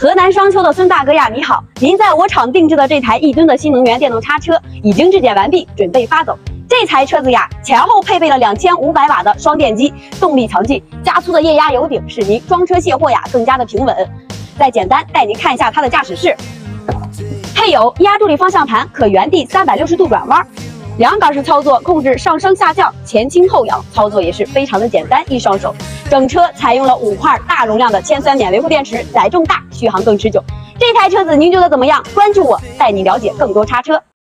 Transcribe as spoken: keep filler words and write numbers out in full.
河南商丘的孙大哥呀，你好！您在我厂定制的这台一吨的新能源电动叉车已经质检完毕，准备发走。这台车子呀，前后配备了两千五百瓦的双电机，动力强劲，加粗的液压油顶使您装车卸货呀更加的平稳。再简单带您看一下它的驾驶室，配有压助力方向盘，可原地三百六十度转弯。 两杆式操作控制上升下降、前倾后仰，操作也是非常的简单易上手。整车采用了五块大容量的铅酸钿维护电池，载重大，续航更持久。这台车子您觉得怎么样？关注我，带你了解更多叉车。